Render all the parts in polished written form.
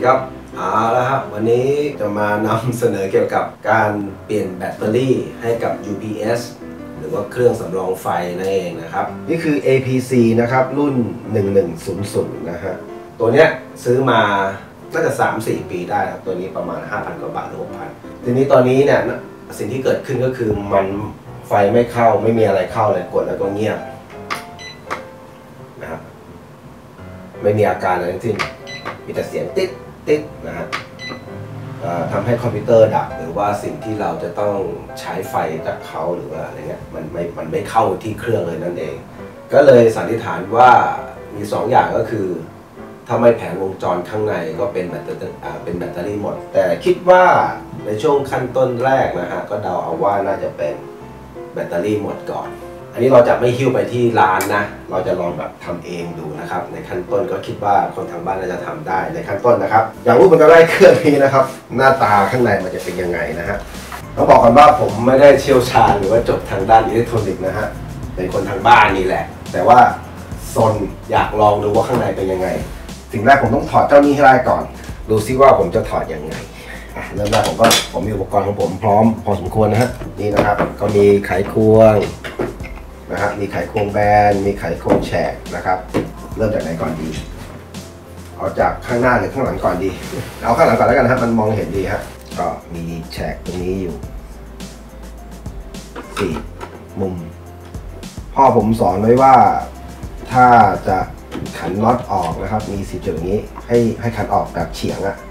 ครับเอาละครับวันนี้จะมานำเสนอเกี่ยวกับการเปลี่ยนแบตเตอรี่ให้กับ UPS หรือว่าเครื่องสำรองไฟนั่นเองนะครับนี่คือ APC นะครับรุ่น 1100 นะฮะตัวเนี้ยซื้อมาน่าจะ 3-4 ปีได้ครับตัวนี้ประมาณ 5,000 กว่าบาทหรือ 6,000 ทีนี้ตอนนี้เนี่ยสิ่งที่เกิดขึ้นก็คือมันไฟไม่เข้าไม่มีอะไรเข้าเลยกดแล้วก็เงียบนะครับไม่มีอาการอะไรทั้งสิ้นมีแต่เสียงติดนะฮะทำให้คอมพิวเตอร์ดับหรือว่าสิ่งที่เราจะต้องใช้ไฟจากเขาหรือว่าอะไรเงี้ยมันไม่เข้าที่เครื่องเลยนั่นเองก็เลยสันนิษฐานว่ามี2 อย่างก็คือถ้าไม่แผงวงจรข้างในก็เป็นแบตเตอรี่หมดแต่คิดว่าในช่วงขั้นต้นแรกนะฮะก็เดาเอาว่าน่าจะเป็นแบตเตอรี่หมดก่อนอันนี้เราจะไม่หิ้วไปที่ร้านนะเราจะลองแบบทำเองดูนะครับในขั้นต้นก็คิดว่าคนทางบ้านน่าจะทำได้ในขั้นต้นนะครับอย่างรูปมันก็ได้เครื่องนี้นะครับหน้าตาข้างในมันจะเป็นยังไงนะฮะต้องบอกก่อนว่าผมไม่ได้เชี่ยวชาญหรือว่าจบทางด้านอิเล็กทรอนิกส์นะฮะเป็นคนทางบ้านนี่แหละแต่ว่าซนอยากลองดูว่าข้างในเป็นยังไงสิ่งแรกผมต้องถอดเจ้านี้ให้ได้ก่อนดูซิว่าผมจะถอดยังไงเริ่มแรกผมมีอุปกรณ์ของผมพร้อมพอสมควรนะฮะนี่นะครับก็มีไขควงนะฮะมีไขควงแบนมีไขควงแฉกนะครับเริ่มจากไหนก่อนดีเอาจากข้างหน้าหรือข้างหลังก่อนดีเอาข้างหลังก่อนแล้วกันนะครับมันมองเห็นดีฮะก็มีแฉกตรงนี้อยู่4 มุมพ่อผมสอนไว้ว่าถ้าจะขันน็อตออกนะครับมี4 จุดอย่างนี้ให้ขันออกแบบเฉียงอะ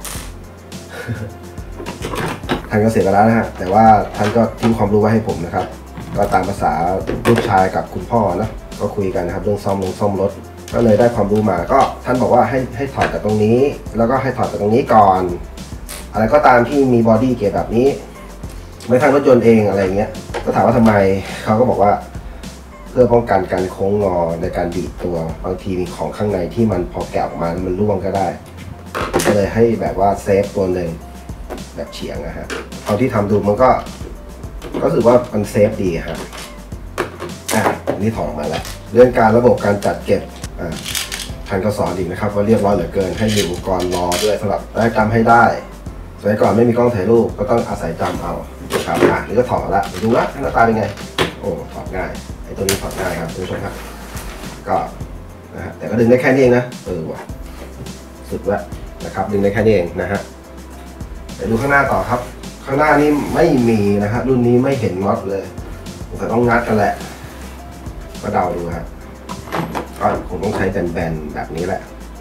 ท่านก็เสียไปแล้วนะฮะแต่ว่าท่านก็ทิ้งความรู้ไว้ให้ผมนะครับก็ตามภาษาลูกชายกับคุณพ่อนะก็คุยกันนะครับเรื่องซ่อมรถก็เลยได้ความรู้มาก็ท่านบอกว่าให้ถอดจากตรงนี้แล้วก็ให้ถอดจากตรงนี้ก่อนอะไรก็ตามที่มีบอดี้เกจแบบนี้ไม่ทั้งรถยนต์เองอะไรเงี้ยก็ถามว่าทำไมเขาก็บอกว่าเพื่อป้องกันการโค้งงอในการดีดตัวบางทีมีของข้างในที่มันพอแกะออกมาแล้วมันร่วงก็ได้ก็เลยให้แบบว่าเซฟตัวหนึ่งแบบเฉียงนะฮะเอาที่ทำดูมันก็รู้สึกว่ามันเซฟดีครับนี่ถอดออกมาแล้วเรื่องระบบการจัดเก็บท่านก็สอนอีกนะครับว่าเรียบร้อยเหลือเกินให้มีอุปกรณ์รอด้วยสำหรับได้จำให้ได้สมัยก่อนไม่มีกล้องถ่ายรูปก็ต้องอาศัยจำเอาครับนี่ก็ถอดแล้วดูนะหน้าตาเป็นไงโอ้ถอดง่ายไอ้ตัวนี้ถอดง่ายครับทุกผู้ชมครับก็นะฮะแต่ก็ดึงได้แค่นี้เองนะว่ะสุดแล้วนะครับดึงได้แค่นี้เองนะฮะไปดูข้างหน้าต่อครับข้างหน้านี้ไม่มีนะฮะรุ่นนี้ไม่เห็นน็อตเลยแต่ต้องงัดกันแหละก็เดาดูฮะก็คงต้องใช้แบนๆแบบนี้แหละ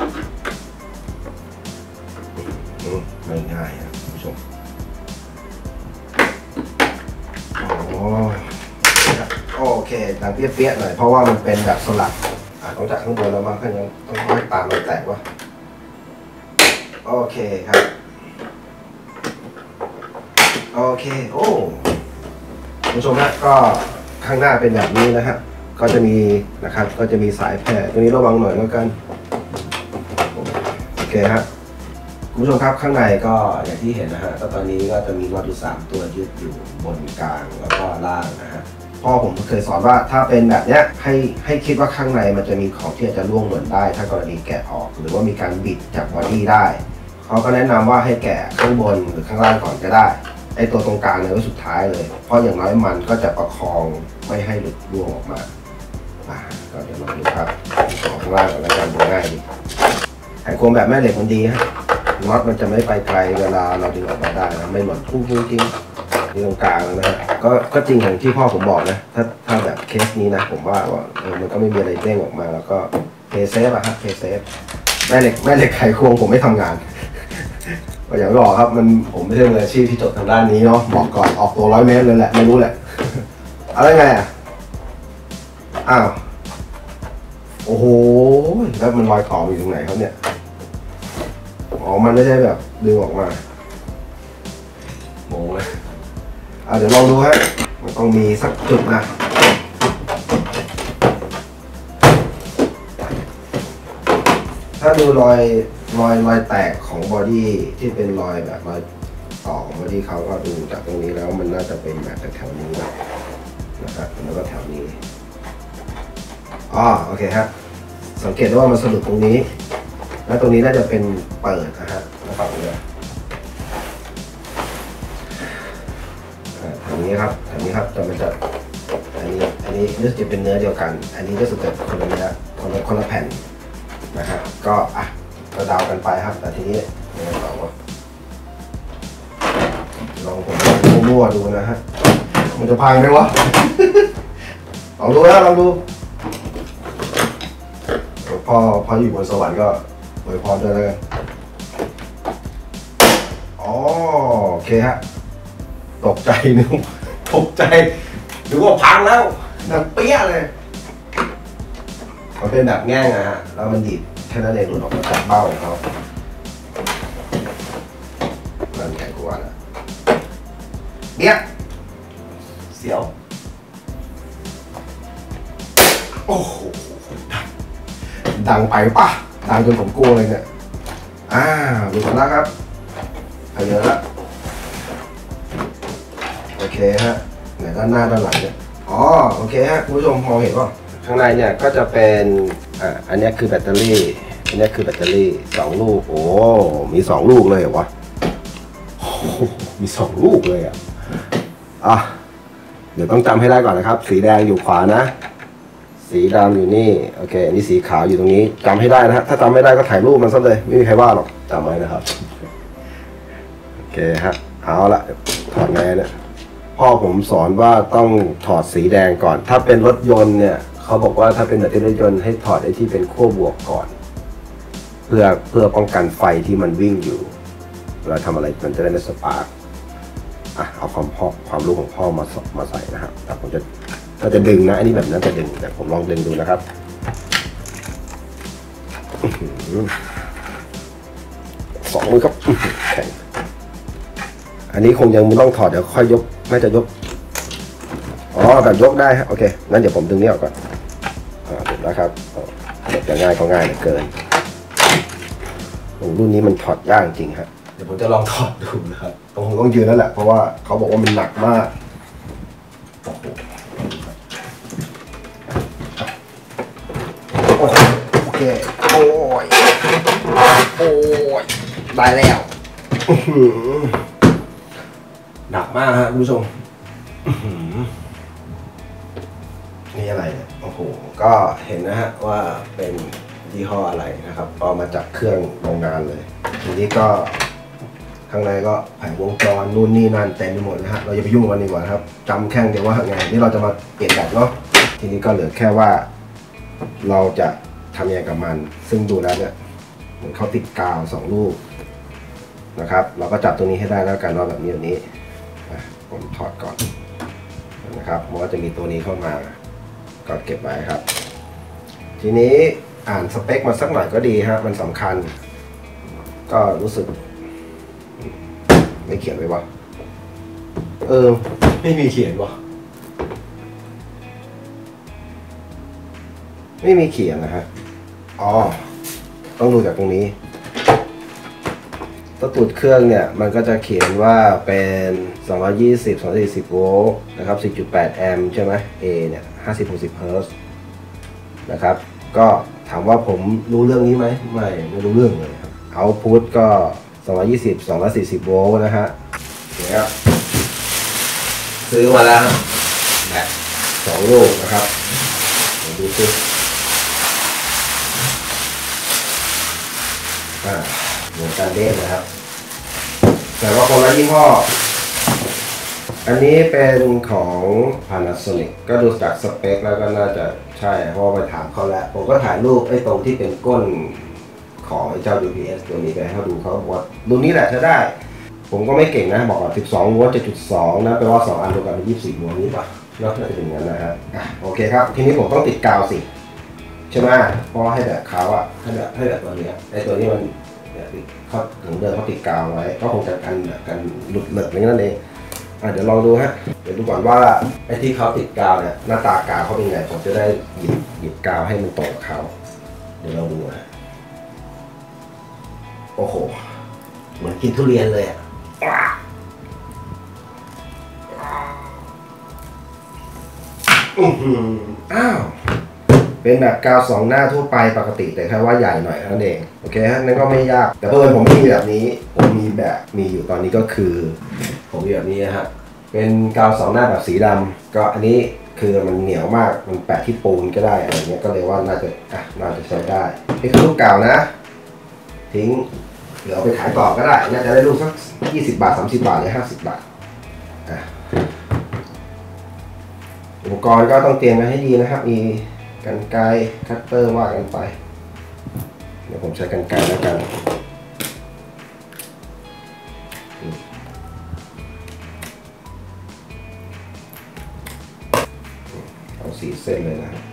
ไม่ง่ายนะคุณผู้ชมโอเคดังเปี้ยๆหน่อยเพราะว่ามันเป็นแบบสลักต้องจากข้างบนแล้วมั้งถ้าอย่างนั้นต้องให้ตามมันแตกวะโอเคครับโอเคโอ้คุณผู้ชมฮะก็ข้างหน้าเป็นแบบนี้นะฮะก็จะมีนะครับก็จะมีสายแพร่ตรงนี้ระวังหน่อยแล้วกันโอเคฮะคุณผู้ชมครับข้างในก็อย่างที่เห็นนะฮะตอนนี้ก็จะมีน็อตอยู่3 ตัวยึดอยู่บนกลางแล้วก็ล่างนะฮะพ่อผมเคยสอนว่าถ้าเป็นแบบเนี้ยให้คิดว่าข้างในมันจะมีของที่อาจจะร่วงหล่นได้ถ้ากรณีแกะออกหรือว่ามีการบิดจากบอดี้ได้เขาก็แนะนำว่าให้แกะข้างบนหรือข้างล่างก่อนก็ได้ไอตัวตรงกลางเนี่ยไว้สุดท้ายเลยเพราะอย่างน้อยมันก็จะประคองไม่ให้หลุดร่วงออกมาก็เดี๋ยวลองดูครับของข้างล่างก่อนแล้วกันดูง่ายดีไขควงแบบแม่เหล็กมันดีฮะน็อตมันจะไม่ไปไกลเวลาเราดึงออกมาได้นะไม่หล่นพุ่งจริงนี่ตรงกลางนะฮะก็จริงอย่างที่พ่อผมบอกนะถ้าแบบเคสนี้นะผมว่ามันก็ไม่มีอะไรเด้งออกมาแล้วก็เพย์เซฟอะฮะเพย์เซฟแม่เหล็กไขควงผมไม่ทำงานก็อย่างที่บอกครับผมไม่ใช่มืออาชีพที่จบทางด้านนี้เนาะบอกก่อนออกตัว100 เมตรเลยแหละไม่รู้แหละอะไรไงอ้าวโอ้โหแล้วมันรอยต่ออยู่ตรงไหนครับเนี่ยมันไม่ใช่แบบดึงออกมาโง่เลยเดี๋ยวลองดูฮะมันต้องมีสักจุดนะถ้าดูรอยแตกของบอดี้ที่เป็นรอยแบบรอยต่อของบอดี้เขาก็ดูจากตรงนี้แล้วมันน่าจะเป็นแบบแถวนี้นะครับแล้วก็แถวนี้โอเคฮะสังเกตว่ามันสะดุดตรงนี้และตรงนี้น่าจะเป็นเปิดนะฮะแล้วฝั่งเลยทางนี้ครับแต่มันจะอันนี้รู้สึกจะเป็นเนื้อเดียวกันอันนี้ก็สุดแต่คนละเนื้อคนละแผ่นนะครับก็ก็เดากันไปครับแต่ทีนี้ยังไงต่อวะลองผมมั่วๆดูนะฮะมันจะพังไหมวะ ลองดูนะลองดูพออยู่บนสวรรค์ก็อวยพรด้วยแล้วกันอ๋อโอเคฮะตกใจนึกว่าพังแล้วดังเปี้ยเลยมันเป็นแบบแง่งนะฮะแล้วมันดีดแค่นั้นเองหลุดออกมาจากเบ้าของเขานั่นใหญ่กว่านะเนี่ยเสียวโอ้โหดังไปป่ะดังจนผมกลัวเลยเนี่ยดูกันแล้วครับเยอะแล้วโอเคฮะไหนด้านหน้าด้านหลังเนี่ยโอเคฮะคุณผู้ชมมองเห็นป่ะข้างในเนี่ยก็จะเป็นอันนี้คือแบตเตอรี่อันนี้คือแบตเตอรี่2 ลูกโอ้มี2 ลูกเลยเหรอวะมี2 ลูกเลยเดี๋ยวต้องจำให้ได้ก่อนนะครับสีแดงอยู่ขวานะสีดำอยู่นี่โอเคอันนี้สีขาวอยู่ตรงนี้จำให้ได้นะฮะถ้าจำไม่ได้ก็ถ่ายรูปมันซะเลยไม่มีใครว่าหรอกจำไว้นะครับโอเคฮะเอาละถอดไงเนี่ยพ่อผมสอนว่าต้องถอดสีแดงก่อนถ้าเป็นรถยนต์เนี่ยเขาบอกว่าถ้าเป็นแบตเตอรี่รถยนต์ให้ถอดไอ้ที่เป็นขั้วบวกก่อนเพื่อป้องกันไฟที่มันวิ่งอยู่เวลาทำอะไรมันจะได้ไม่สปาร์กเอาความรู้ของพ่อมาใส่นะครับแต่ผมจะดึงนะอันนี้แบบนั้นจะดึงแต่ผมลองดึงดูนะครับ2 มือครับแข็งอันนี้คงยังไม่ต้องถอดเดี๋ยวค่อยยกน่าจะยกแบบยกได้ฮะโอเคงั้นเดี๋ยวผมดึงนี้ออกก่อนถูกแล้วครับจะง่ายก็ง่ายเหลือเกินรุ่นนี้มันถอดยากจริงครับเดี๋ยวผมจะลองถอดดูนะครับผมต้องยืนนั่นแหละเพราะว่าเขาบอกว่ามันหนักมากโอเคโอ้ยได้แล้วหนักมากฮะคุณผู้ชมนี่อะไรเนี่ยโอ้โหก็เห็นนะฮะว่าเป็นยี่ห้ออะไรนะครับเอามาจากเครื่องโรงงานเลยทีนี้ก็ข้างในก็แผงวงจรนู่นนี่นั่นเต็มไปหมดนะฮะเราจะไปยุ่งมันดีกว่าครับจำแค่เดียวว่าไงนี่เราจะมาเปลี่ยนแบตเนาะทีนี้ก็เหลือแค่ว่าเราจะทำยังไงกับมันซึ่งดูแล้วเนี่ยเหมือนเขาติดกาว2 ลูกนะครับเราก็จับตัวนี้ให้ได้แล้วกันว่าแบบนี้ผมถอดก่อนนะครับเพราะว่าจะมีตัวนี้เข้ามาก็เก็บไว้ครับทีนี้อ่านสเปคมาสักหน่อยก็ดีฮะมันสำคัญก็รู้สึกไม่เขียนไว้วะไม่มีเขียนวะไม่มีเขียนนะฮะต้องดูจากตรงนี้ตัวตูดเครื่องเนี่ยมันก็จะเขียนว่าเป็น240 โวลต์นะครับ 4.8 แอมป์ใช่ไหม A เนี่ย50-60 เฮิร์ตซ์นะครับก็ถามว่าผมรู้เรื่องนี้ไหมไม่รู้เรื่องเลยครับเอาท์พุตก็240 โวลต์นะฮะเนี่ยซื้อมาแล้วแบต2 ลูกนะครับดูซิเหมือนกันเด้นะครับแต่ว่าคนละยี่ห้ออันนี้เป็นของ Panasonic ก็ดูจากสเปคแล้วก็น่าจะใช่เพราะไปถามเขาแล้วผมก็ถ่ายรูปไอ้ตรงที่เป็นก้นของไอ้เจ้า UPS ตัวนี้ไปให้เขาดูเขาบอกว่ารุ่นนี้แหละจะได้ผมก็ไม่เก่งนะบอกว่า12 โวลต์ 7.2 นะแปลว่า2 อันรวมกันเป็น24 โวลต์นี้ป่ะน่าจะเป็นอย่างนั้นนะฮะโอเคครับทีนี้ผมต้องติดกาวสิใช่ไหมเพราะให้แบบเขาให้แบบตัวนี้ไอ้ตัวนี้มันเขาถึงเดิมเขาติดกาวไว้ก็คงจะกันหลุดเหลิกอย่างนั้นเองเดี๋ยวลองดูฮะเดี๋ยวดูก่อนว่าไอ้ที่เขาติดกาวเนี่ยหน้าตากาวเขาเป็นไงผมจะได้หยิบกาวให้มันตรงกับเขาเดี๋ยวเราดูนะโอ้โหเหมือนกินทุเรียนเลยอ้าวเป็นแบบกาวสองหน้าทั่วไปปกติแต่แค่ว่าใหญ่หน่อยเท่านั้นเองโอเคฮะนั่นก็ไม่ยากแต่เพิ่มผมมีแบบนี้ผมมีอยู่ตอนนี้ก็คือผมมีแบบนี้นะฮะเป็นกาวสองหน้าแบบสีดำก็อันนี้คือมันเหนียวมากมันแปะที่ปูนก็ได้อะไรเงี้ยก็เลยว่าน่าจะใช้ได้นี่คือลูกเก่านะทิ้งเดี๋ยวเอาไปขายต่อก็ได้น่าจะได้ลูกสัก20 บาท30 บาทหรือ50 บาทอุปกรณ์ก็ต้องเตรียมไว้ให้ดีนะครับมีกรรไกรคัตเตอร์ว่ากันไปเดี๋ยวผมใช้กรรไกรแล้วกันเอา4 เส้นเลยนะครับ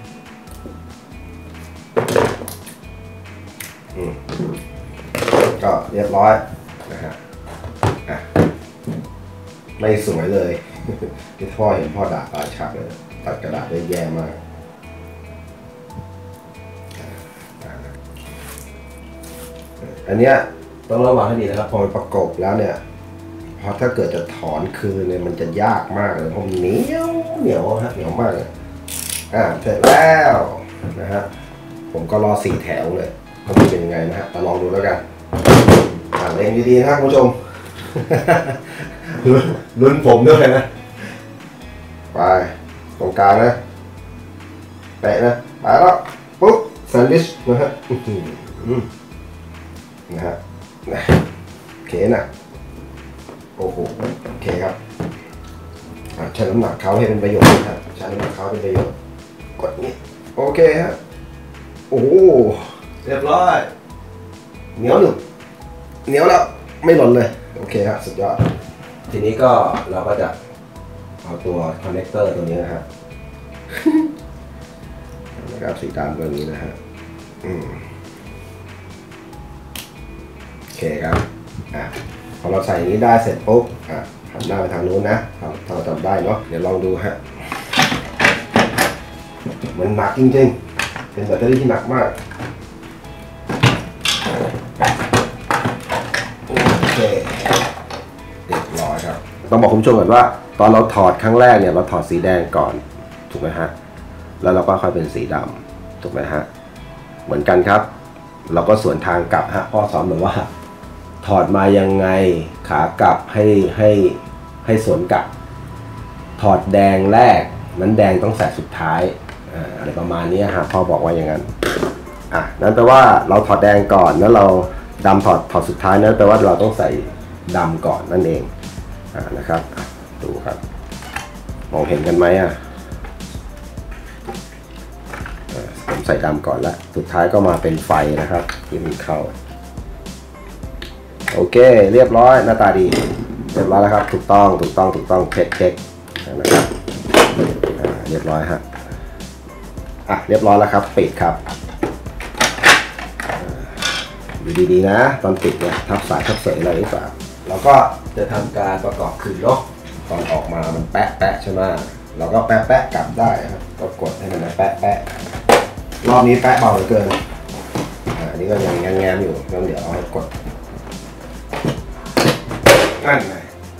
ก็เรียบร้อยนะฮะไม่สวยเลยที่พ่อเห็นพ่อด่าตาฉากเลยตัดกระดาษได้แย่มากอันเนี้ยต้องระวังให้ดีนะครับพอมันประกบแล้วเนี่ยพอถ้าเกิดจะถอนคืนเนี่ยมันจะยากมากเลยเพราะมันเหนียวฮะเหนียวมากเลยเสร็จแล้วนะฮะผมก็รอ4 แถวเลยมันเป็นยังไงนะฮะลองดูแล้วกันเล็งดีๆนะครับคุณผู้ชมลุ้นผมด้วยนะไปตรงกลางนะแปะนะไปแล้วปุ๊บแซนด์วิชนะฮะนะฮะโอเคนะโอ้โหโอเคครับใช้น้ำหนักเขาให้เป็นประโยชน์นะครับใช้น้ำหนักเขาเป็นประโยชน์กดนี้โอเคฮะโอ้เรียบร้อยเหนียวหนึบเหนียวแล้วไม่หล่นเลยโอเคครับสุดยอดทีนี้ก็เราก็จะเอาตัวคอนเนคเตอร์ตัวนี้นะฮะนะครับสีดำตัวนี้นะฮะโอเคครับพอเราใส่อย่างนี้ได้เสร็จปุ๊บหันหน้าไปทางนู้นนะถ้าเราจำได้เนาะเดี๋ยวลองดูฮะมันหนักจริงๆเป็นแบตเตอรี่ที่หนักมากโอเคเรียบร้อยครับต้องบอกคุณผู้ชมก่อนว่าตอนเราถอดครั้งแรกเนี่ยเราถอดสีแดงก่อนถูกไหมฮะแล้วเราก็ค่อยเป็นสีดำถูกไหมฮะเหมือนกันครับเราก็สวนทางกลับฮะพ่อสอนเหมือนว่าถอดมายังไงขากลับให้สวนกลับถอดแดงแรกนั้นแดงต้องใส่สุดท้ายอะไรประมาณนี้ฮะพ่อบอกว่าอย่างนั้นนั่นแปลว่าเราถอดแดงก่อนแล้วเราดำถอดสุดท้ายนั่นแปลว่าเราต้องใส่ดำก่อนนั่นเองนะครับดูครับมองเห็นกันไหมผมใส่ดำก่อนแล้วสุดท้ายก็มาเป็นไฟนะครับที่มันเข้าโอเคเรียบร้อยหน้าตาดีเรียบร้อยแล้วครับถูกต้องเช็คนะครับเรียบร้อยฮะเรียบร้อยแล้วครับปิดครับดูดีๆนะตอนปิดเนี่ยทับสายทับเสยอะไรหรือเปล่าเราก็จะทำการประกอบคืนเนาะตอนออกมามันแปะใช่ไหมเราก็แปะกลับได้ครับก็กดให้มันแปะรอบนี้แปะเบาเหลือเกินอันนี้ก็ยังแง้มอยู่งั้นเดี๋ยวเอาให้กดนั่นไง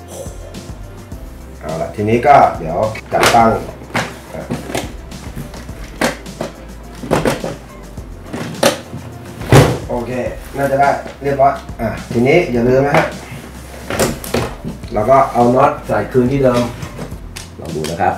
เอาละทีนี้ก็เดี๋ยวจัดตั้งโอเคน่าจะได้เรียบร้อยทีนี้อย่าลืมนะฮะเราก็เอาน็อตใส่คืนที่เดิมลองดูนะครับ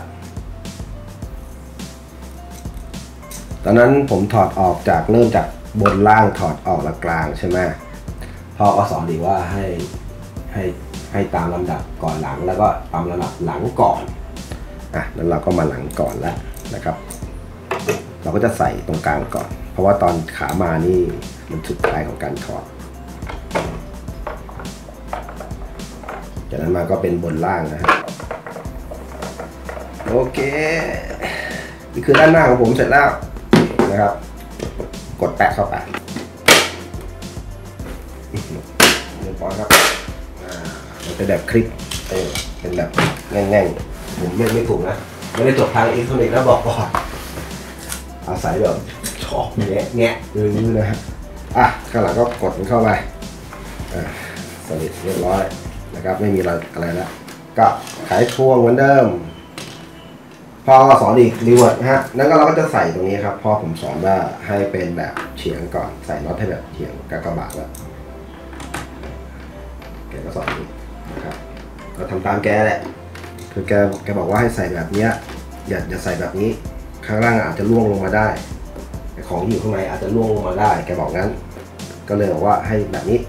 ตอนนั้นผมถอดออกจากเริ่มจากบนล่างถอดออกและกลางใช่ไหมพ่อก็สอนดีว่าให้ตามลำดับก่อนหลังแล้วก็ตามลำดับหลังก่อนแล้วเราก็มาหลังก่อนแล้วนะครับเราก็จะใส่ตรงกลางก่อนเพราะว่าตอนขามานี่มันสุดท้ายของการถอดจากนั้นมาก็เป็นบนล่างนะฮะโอเคนี่คือด้านหน้าของผมเสร็จแล้วนะครับกดแปะเข้าไปเรียบร้อยครับมันเป็นแบบคลิปเป็นแบบแง่งๆผมไม่ถูกนะไม่ได้จบทางอิเล็กทรอนิกส์แล้วบอกก่อนอาศัยแบบชอบแงะอย่างนี้นะฮะข้างหลังก็กดมันเข้าไปสนิทเรียบร้อยนะครับไม่มีอะไรแล้วก็ไขควงเหมือนเดิมพพ่อสอนอีกรีเวิร์ดนะฮะนั่นก็เราก็จะใส่ตรงนี้ครับพ่อผมสอนว่าให้เป็นแบบเฉียงก่อนใส่น็อตให้แบบเฉียงกากบาทแล้วแกก็สอนอีกนะครับก็ทำตามแกแหละคือแกบอกว่าให้ใส่แบบนี้อย่าใส่แบบนี้ข้างล่างอาจจะล่วงลงมาได้ของที่อยู่ข้างในอาจจะล่วงลงมาได้แกบอกงั้นก็เลยบอกว่าให้แบบนี้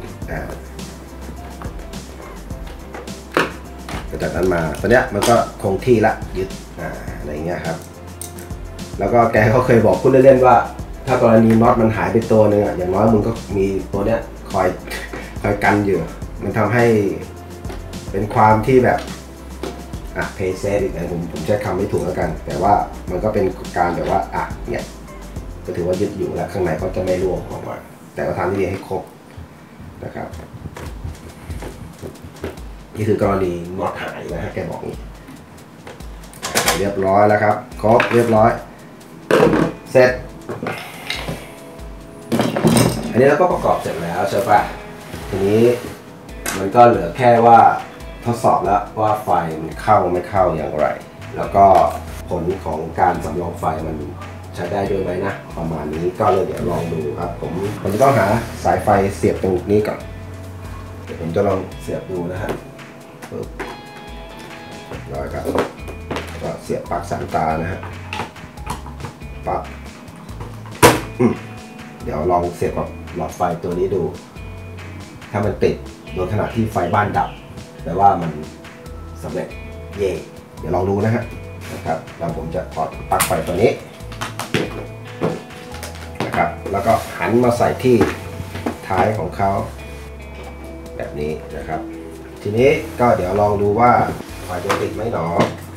จากนั้นมาตอนเนี้ยมันก็คงที่ละยึดอะไรเงี้ยครับแล้วก็แกเขาเคยบอกพูดเล่นๆว่าถ้ากรณีน็อตมันหายไปตัวนึงอย่างน้อยมึงก็มีตัวเนี้ยคอยกันอยู่มันทำให้เป็นความที่แบบเพย์เซฟอีกนะผมใช้คำไม่ถูกแล้วกันแต่ว่ามันก็เป็นการแบบว่าเนี่ยก็ถือว่ายึดอยู่แล้วข้างในก็จะไม่ร่วงออกมาแต่ก็ทำที่ดีให้ครบนะครับนี่คือกรณีน็อตหายนะฮะแกบอกนี่เรียบร้อยแล้วครับครบเรียบร้อยเสร็จอันนี้เราก็ประกอบเสร็จแล้วใช่ปะทีนี้มันก็เหลือแค่ว่าทดสอบแล้วว่าไฟมันเข้าไม่เข้าอย่างไรแล้วก็ผลของการสำรองไฟมันใช้ได้ด้วยไหมนะประมาณนี้ก็เลยเดี๋ยวลองดูครับผมจะต้องหาสายไฟเสียบตรงนี้ก่อนเดี๋ยวผมจะลองเสียบดูนะฮะร้อยครับก็เสียบปลั๊กสามตานะฮะปั๊บเดี๋ยวลองเสียบกับหลอดไฟตัวนี้ดูถ้ามันติดโดยขณะที่ไฟบ้านดับแปลว่ามันสำเร็จเย่เดี๋ยวลองดูนะครับแล้วผมจะถอดปลั๊กไฟตัวนี้นะครับแล้วก็หันมาใส่ที่ท้ายของเขาแบบนี้นะครับทีนี้ก็เดี๋ยวลองดูว่าไฟจะติดไหมหนอ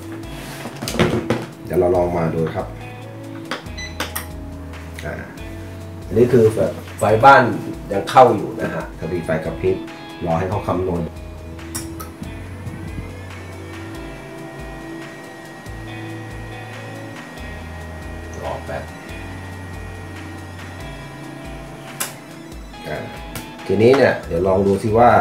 เดี๋ยวเราลองมาดูครับอันนี้คือไฟบ้านยังเข้าอยู่นะฮะถ้ามีไฟกระพริบรอให้เขาคำนวณรอแป๊บทีนี้เนี่ยเดี๋ยวลองดูซิว่า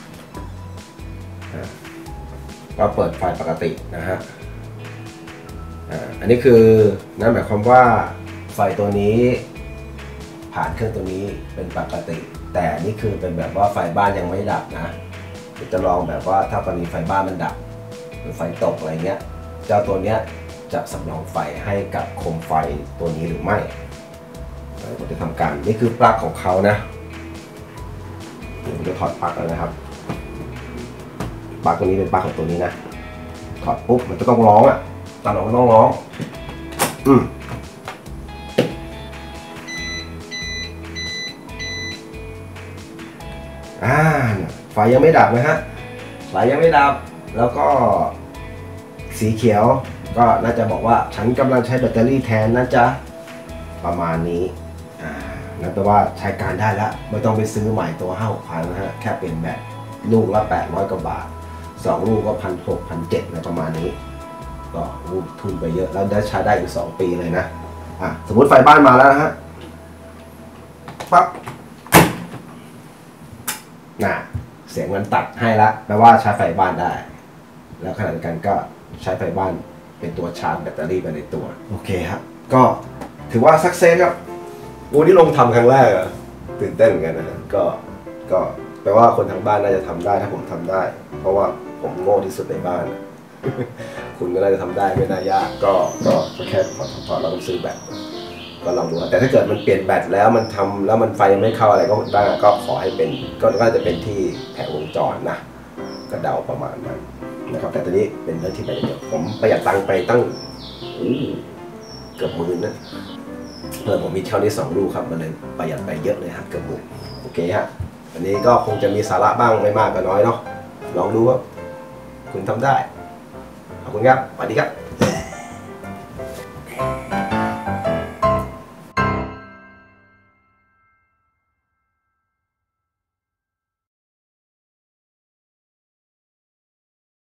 ก็เปิดไฟปกตินะฮะอันนี้คือนั่นหมายความว่าไฟตัวนี้ผ่านเครื่องตัวนี้เป็นปกติแต่นี่คือเป็นแบบว่าไฟบ้านยังไม่ดับนะจะลองแบบว่าถ้ากรณีไฟบ้านมันดับหรือไฟตกอะไรเงี้ยเจ้าตัวเนี้ยจะสำรองไฟให้กับโคมไฟตัวนี้หรือไม่เราจะทำการนี่คือปลั๊กของเขานะผมจะถอดปลั๊กแล้วนะครับปลั๊กตัวนี้เป็นปลั๊กของตัวนี้นะถอดปุ๊บมันจะต้องร้องตอนเราก็ต้องร้องไฟยังไม่ดับนะฮะไฟยังไม่ดับแล้วก็สีเขียวก็น่าจะบอกว่าฉันกำลังใช้แบตเตอรี่แทนนะจ๊ะประมาณนี้นั่นแปลว่าใช้การได้แล้วไม่ต้องไปซื้อใหม่ตัว5,000นะฮะแค่เป็นแบตลูกละ800 กว่าบาท2 ลูกก็1,600 1,700อะไรประมาณนี้ก็ทุนไปเยอะแล้วได้ใช้ได้อีก2 ปีเลยนะสมมติไฟบ้านมาแล้วนะฮะปั๊บเสียงมันตัดให้ละแปลว่าใช้ไฟบ้านได้แล้วขณะเดียวกันก็ใช้ไฟบ้านเป็นตัวชาร์จแบตเตอรี่ไปในตัวโอเคครับก็ถือว่าสักเซสครับที่ลงทำครั้งแรกตื่นเต้นเหมือนกันนะฮะก็แปลว่าคนทางบ้านน่าจะทำได้ถ้าผมทำได้เพราะว่าผมโง่ที่สุดในบ้านคุณก็น่าจะทำได้ไม่น่ายากก็แค่ถอดเราต้องซื้อแบตก็ลองดูแต่ถ้าเกิดมันเปลี่ยนแบตแล้วมันทำแล้วมันไฟไม่เข้าอะไรก็ได้ก็ขอให้เป็นก็จะเป็นที่แผงวงจรนะก็เดาประมาณนั้นนะครับแต่ตอนนี้เป็นเรื่องที่ประหยัดผมประหยัดตังค์ไปตั้งเกือบ10,000นะผมมีเท่านี้2 ลูกครับมันเลยประหยัดไปเยอะเลยครับเกือบ10,000โอเคฮะอันนี้ก็คงจะมีสาระบ้างไม่มากก็น้อยเนาะลองดูว่าคุณทำได้ขอบคุณครับสวัสดีครับ